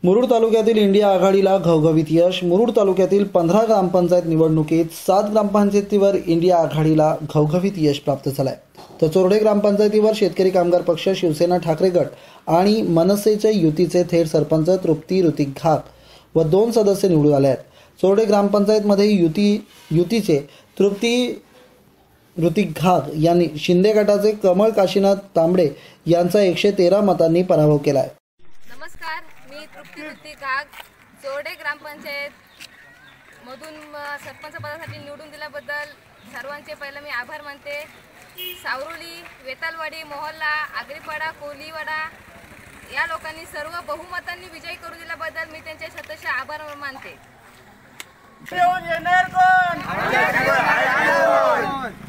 मुरुड तालुक्यातील इंडिया आघाडीला घवघवीत यश। मुरुड तालुक्यातील 15 ग्रामपंचायत निवडणुकीत 7 ग्रामपंचायतीवर इंडिया आघाडीला घवघवीत यश प्राप्त झाले आहे। तर चोरडे ग्रामपंचायतीवर शेतकरी कामगार पक्ष, शिवसेना ठाकरे गट आणि मनसेचे युतीचे थेट सरपंच तृप्ती ऋतिक घाग व 2 सदस्य निवडून आले आहेत। चोरडे ग्रामपंचायतमध्ये युतीचे तृप्ती ऋतिक घाग यांनी शिंदे गटाचे कमळ काशीनाथ तांबडे यांचा 113 मतांनी पराभव केला आहे। नमस्कार, मी तृप्ती ऋतिक घाग चोरडे ग्रामपंचायत मधून सरपंच पदासाठी निवडून दिल्याबद्दल सर्वांचे पहिले मी आभार मानते। सावरुली, वेतालवाडी, मोहल्ला, आगरीपाडा, कोलीवाडा या लोकांनी सर्व बहुमतांनी विजयी करून दिल्याबद्दल मी त्यांचे शतशः आभार मानते।